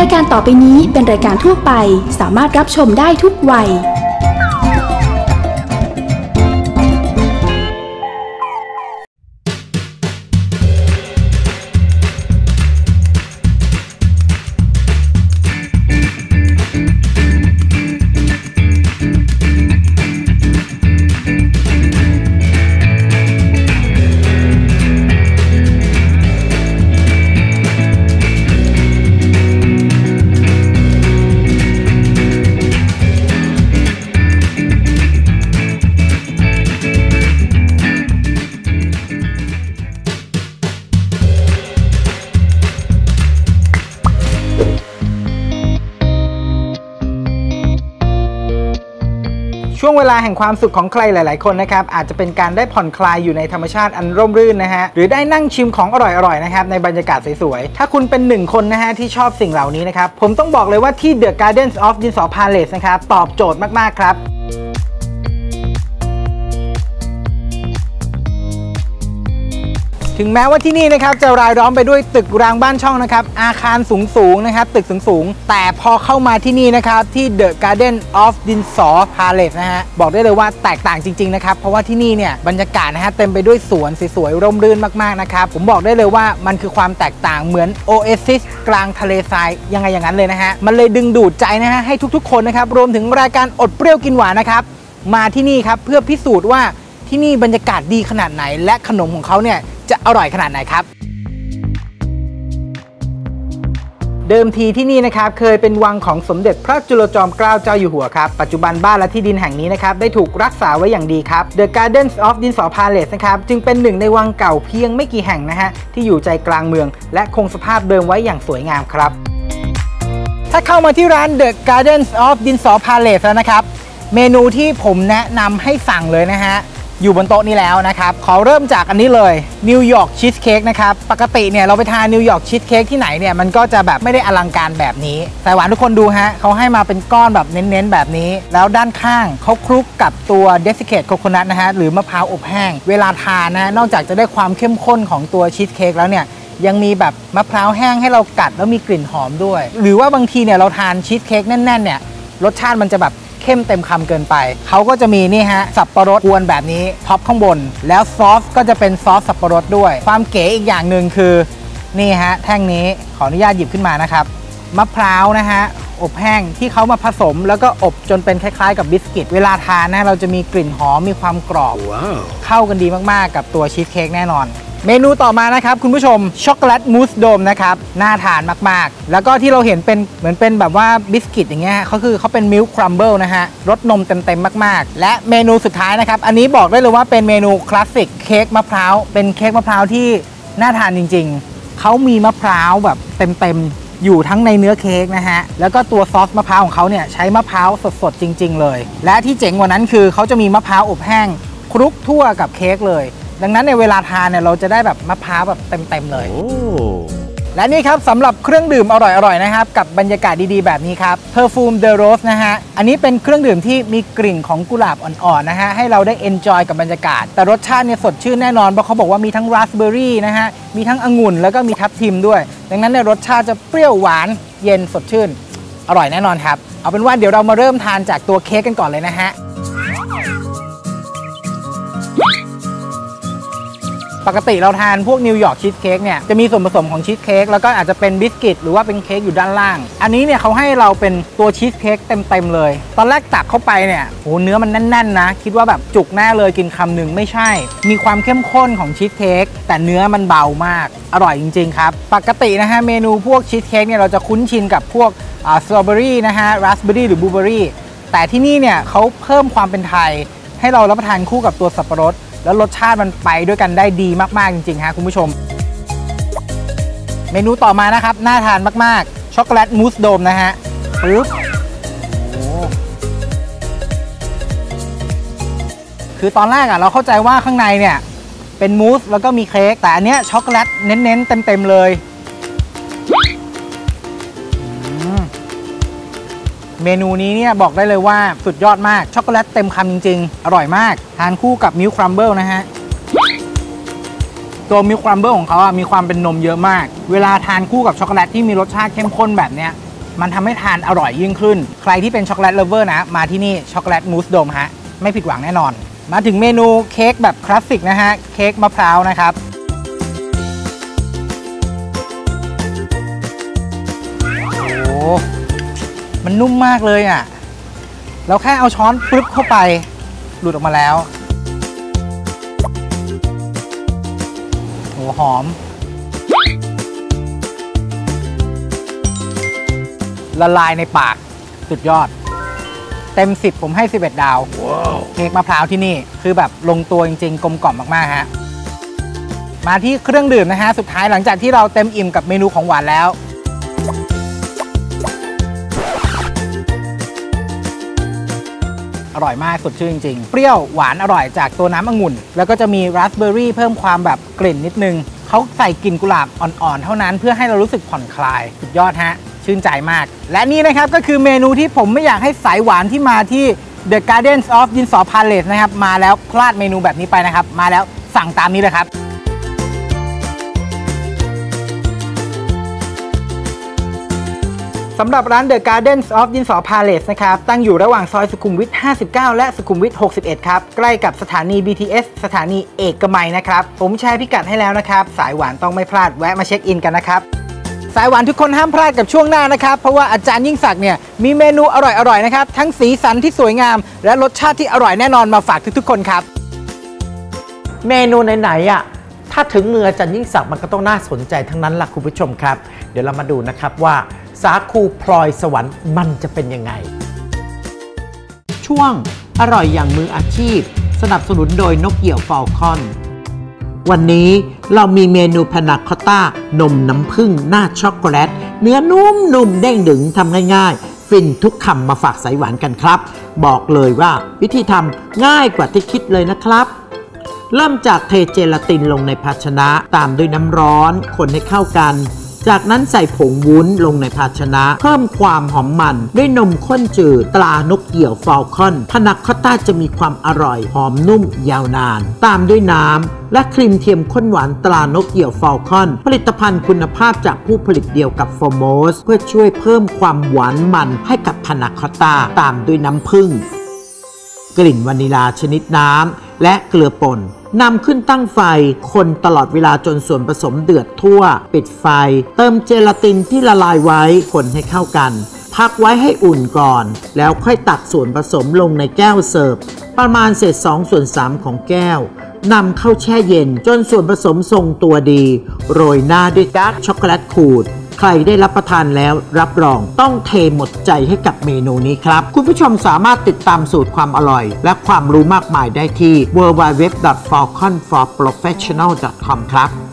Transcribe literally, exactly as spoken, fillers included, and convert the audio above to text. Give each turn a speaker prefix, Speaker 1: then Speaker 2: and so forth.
Speaker 1: ายการต่อไปนี้เป็นรายการทั่วไปสามารถรับชมได้ทุกวัย
Speaker 2: ช่วงเวลาแห่งความสุขของใครหลายๆคนนะครับอาจจะเป็นการได้ผ่อนคลายอยู่ในธรรมชาติอันร่มรื่นนะฮะหรือได้นั่งชิมของอร่อยๆนะครับในบรรยากาศสวยๆถ้าคุณเป็นหนึ่งคนนะฮะที่ชอบสิ่งเหล่านี้นะครับผมต้องบอกเลยว่าที่ The Gardens of ดินสอ Palace นะครับตอบโจทย์มากๆครับถึงแม้ว่าที่นี่นะครับจะรายล้อมไปด้วยตึกรางบ้านช่องนะครับอาคารสูงๆนะครับตึกสูงๆแต่พอเข้ามาที่นี่นะครับที่ The Garden of ดินสอ Palace นะฮะบอกได้เลยว่าแตกต่างจริงๆนะครับเพราะว่าที่นี่เนี่ยบรรยากาศนะฮะเต็มไปด้วยสวนสวยๆร่มรื่นมากๆนะครับผมบอกได้เลยว่ามันคือความแตกต่างเหมือนโอเอซิสกลางทะเลทรายยังไงอย่างนั้นเลยนะฮะมันเลยดึงดูดใจนะฮะให้ทุกๆคนนะครับรวมถึงรายการอดเปรี้ยวกินหวานนะครับมาที่นี่ครับเพื่อพิสูจน์ว่าที่นี่บรรยากาศดีขนาดไหนและขนมของเขาเนี่ยจะอร่อยขนาดไหนครับเดิมทีที่นี่นะครับเคยเป็นวังของสมเด็จพระจุลจอมเกล้าเจ้าอยู่หัวครับปัจจุบันบ้านและที่ดินแห่งนี้นะครับได้ถูกรักษาไว้อย่างดีครับ The Gardens of ดินสอ Palace นะครับจึงเป็นหนึ่งในวังเก่าเพียงไม่กี่แห่งนะฮะที่อยู่ใจกลางเมืองและคงสภาพเดิมไว้อย่างสวยงามครับถ้าเข้ามาที่ร้าน The Gardens of ดินสอ Palace แล้วนะครับเมนูที่ผมแนะนำให้สั่งเลยนะฮะอยู่บนโต๊ะนี้แล้วนะครับขอเริ่มจากอันนี้เลยนิวยอร์กชีสเค้กนะครับปกติเนี่ยเราไปทานนิวยอร์กชีสเค้กที่ไหนเนี่ยมันก็จะแบบไม่ได้อลังการแบบนี้แต่หวานทุกคนดูฮะเขาให้มาเป็นก้อนแบบเน้นๆแบบนี้แล้วด้านข้างเขาคลุกกับตัวเดซิเคทโคโคนัทนะฮะหรือมะพร้าวอบแห้งเวลาทานนะนอกจากจะได้ความเข้มข้นของตัวชีสเค้กแล้วเนี่ยยังมีแบบมะพร้าวแห้งให้เรากัดแล้วมีกลิ่นหอมด้วยหรือว่าบางทีเนี่ยเราทานชีสเค้กแน่นๆเนี่ยรสชาติมันจะแบบเข้มเต็มคำเกินไปเขาก็จะมีนี่ฮะสับปะรดกวนแบบนี้ท็อปข้างบนแล้วซอสก็จะเป็นซอสสับปะรดด้วยความเก๋อีกอย่างหนึ่งคือนี่ฮะแท่งนี้ขออนุญาตหยิบขึ้นมานะครับมะพร้าวนะฮะอบแห้งที่เขามาผสมแล้วก็อบจนเป็นคล้ายๆกับบิสกิตเวลาทานนะเราจะมีกลิ่นหอมมีความกรอบ wow. เข้ากันดีมากๆกับตัวชีสเค้กแน่นอนเมนูต่อมานะครับคุณผู้ชมช็อกโกแลตมูสโดมนะครับน่าทานมากๆแล้วก็ที่เราเห็นเป็นเหมือนเป็นแบบว่าบิสกิตอย่างเงี้ยเขาคือเขาเป็นมิลค์ครัมเบิลนะฮะรสนมเต็มๆมากๆและเมนูสุดท้ายนะครับอันนี้บอกได้เลยว่าเป็นเมนูคลาสสิกเค้กมะพร้าวเป็นเค้กมะพร้าวที่น่าทานจริงๆเขามีมะพร้าวแบบเต็มๆอยู่ทั้งในเนื้อเค้กนะฮะแล้วก็ตัวซอสมะพร้าวของเขาเนี่ยใช้มะพร้าวสดๆจริงๆเลยและที่เจ๋งกว่านั้นคือเขาจะมีมะพร้าวอบแห้งคลุกทั่วกับเค้กเลยดังนั้นในเวลาทานเนี่ยเราจะได้แบบมะพร้าวแบบเต็มๆเลย oh. และนี่ครับสำหรับเครื่องดื่มอร่อยๆนะครับกับบรรยากาศดีๆแบบนี้ครับ Perfume de Rose นะฮะอันนี้เป็นเครื่องดื่มที่มีกลิ่นของกุหลาบอ่อนๆนะฮะให้เราได้ enjoy กับบรรยากาศแต่รสชาติเนี่ยสดชื่นแน่นอนเพราะเขาบอกว่ามีทั้งราสเบอร์รี่นะฮะมีทั้งองุ่นแล้วก็มีทับทิมด้วยดังนั้นเนี่ยรสชาติจะเปรี้ยวหวานเย็นสดชื่นอร่อยแน่นอนครับเอาเป็นว่าเดี๋ยวเรามาเริ่มทานจากตัวเค้กกันก่อนเลยนะฮะปกติเราทานพวกนิวยอร์กชีสเค้กเนี่ยจะมีส่วนผสมของชีสเค้กแล้วก็อาจจะเป็นบิสกิตหรือว่าเป็นเค้กอยู่ด้านล่างอันนี้เนี่ยเขาให้เราเป็นตัวชีสเค้กเต็มๆเลยตอนแรกตักเข้าไปเนี่ยโหเนื้อมันแน่นๆนะคิดว่าแบบจุกแน่เลยกินคำหนึ่งไม่ใช่มีความเข้มข้นของชีสเค้กแต่เนื้อมันเบามากอร่อยจริงๆครับปกตินะฮะเมนูพวกชีสเค้กเนี่ยเราจะคุ้นชินกับพวกสตรอเบอรี่นะฮะราสเบอร์รี่หรือบลูเบอร์รี่แต่ที่นี่เนี่ยเขาเพิ่มความเป็นไทยให้เรารับประทานคู่กับตัวสับปะรดแล้วรสชาติมันไปด้วยกันได้ดีมากๆจริงๆฮะคุณผู้ชมเมนูต่อมานะครับน่าทานมากๆช็อกโกแลตมูสโดมนะฮะปึ๊บคือตอนแรกอ่ะเราเข้าใจว่าข้างในเนี่ยเป็นมูสแล้วก็มีเค้กแต่อันเนี้ยช็อกโกแลตเน้นๆเต็มๆเลยเมนูนี้เนี่ยบอกได้เลยว่าสุดยอดมากช็อกโกแลตเต็มคำจริงๆอร่อยมากทานคู่กับมิลค์ครัมเบิลนะฮะตัวมิลค์ครัมเบิลของเขาอะมีความเป็นนมเยอะมากเวลาทานคู่กับช็อกโกแลตที่มีรสชาติเข้มข้นแบบเนี้ยมันทำให้ทานอร่อยยิ่งขึ้นใครที่เป็นช็อกโกแลตเลฟเวอร์นะมาที่นี่ช็อกโกแลตมูสโดมฮะไม่ผิดหวังแน่นอนมาถึงเมนูเค้กแบบคลาสสิกนะฮะเค้กมะพร้าวนะครับโอ้มันนุ่มมากเลยอ่ะเราแค่เอาช้อนปึ๊บเข้าไปหลุดออกมาแล้วโอ้หอมละลายในปากสุดยอดเต็มสิบผมให้สิบเอ็ดดาว wow. เค้กมะพร้าวที่นี่คือแบบลงตัวจริงๆกลมกล่อมมากๆฮะมาที่เครื่องดื่มนะฮะสุดท้ายหลังจากที่เราเต็มอิ่มกับเมนูของหวานแล้วอร่อยมากสดชื่นจริงๆเปรี้ยวหวานอร่อยจากตัวน้ำองุ่นแล้วก็จะมีราสเบอร์รี่เพิ่มความแบบกลิ่นนิดนึงเขาใส่กลิ่นกุหลาบอ่อนๆเท่านั้นเพื่อให้เรารู้สึกผ่อนคลายสุดยอดฮะชื่นใจมากและนี่นะครับก็คือเมนูที่ผมไม่อยากให้สายหวานที่มาที่ The Gardens of ดินสอ Palace นะครับมาแล้วพลาดเมนูแบบนี้ไปนะครับมาแล้วสั่งตามนี้เลยครับสำหรับร้าน The Gardens of ดินสอ Palace นะครับตั้งอยู่ระหว่างซอยสุขุมวิทห้าสิบเก้าและสุขุมวิทหกสิบเอ็ดครับใกล้กับสถานี บี ที เอส สถานีเอกมัยนะครับผมแชร์พิกัดให้แล้วนะครับสายหวานต้องไม่พลาดแวะมาเช็คอินกันนะครับสายหวานทุกคนห้ามพลาดกับช่วงหน้านะครับเพราะว่าอาจารย์ยิ่งศักดิ์เนี่ยมีเมนูอร่อยๆนะครับทั้งสีสันที่สวยงามและรสชาติที่อร่อยแน่นอนมาฝากทุกๆคนครับ
Speaker 3: เมนูไหนๆอ่ะถ้าถึงมืออาจารย์ยิ่งศักดิ์มันก็ต้องน่าสนใจทั้งนั้นล่ะคุณผู้ชมครับเดี๋ยวเรามาดูนะครับว่าสาคูพลอยสวรรค์มันจะเป็นยังไงช่วงอร่อยอย่างมืออาชีพสนับสนุนโดยนกเหยี่ยวฟอลคอนวันนี้เรามีเมนูพานาคอตต้านมน้ำผึ้งหน้าช็อกโกแลตเนื้อนุ่มๆเด้งดึงทำง่ายๆฟินทุกคำมาฝากสายหวานกันครับบอกเลยว่าวิธีทำง่ายกว่าที่คิดเลยนะครับเริ่มจากเทเจลาตินลงในภาชนะตามด้วยน้ำร้อนคนให้เข้ากันจากนั้นใส่ผงวุ้นลงในภาชนะเพิ่มความหอมมันด้วยนมข้นจืดตรานกเหยี่ยวฟอลคอนพานาคอตต้าจะมีความอร่อยหอมนุ่มยาวนานตามด้วยน้ำและครีมเทียมข้นหวานตรานกเหยี่ยวฟอลคอนผลิตภัณฑ์คุณภาพจากผู้ผลิตเดียวกับโฟโมสเพื่อช่วยเพิ่มความหวานมันให้กับพานาคอตต้าตามด้วยน้ำผึ้งกลิ่นวานิลาชนิดน้ำและเกลือป่นนำขึ้นตั้งไฟคนตลอดเวลาจนส่วนผสมเดือดทั่วปิดไฟเติมเจลาตินที่ละลายไว้คนให้เข้ากันพักไว้ให้อุ่นก่อนแล้วค่อยตักส่วนผสมลงในแก้วเสิร์ฟประมาณเศษสองส่วนสามของแก้วนำเข้าแช่เย็นจนส่วนผสมทรงตัวดีโรยหน้าด้วยดาร์กช็อกโกแลตขูดใครได้รับประทานแล้วรับรองต้องเทหมดใจให้กับเมนูนี้ครับคุณผู้ชมสามารถติดตามสูตรความอร่อยและความรู้มากมายได้ที่ ดับเบิลยู ดับเบิลยู ดับเบิลยู ดอท ฟอลคอน ฟอร์ โปรเฟชชั่นแนล ดอท คอม ครับ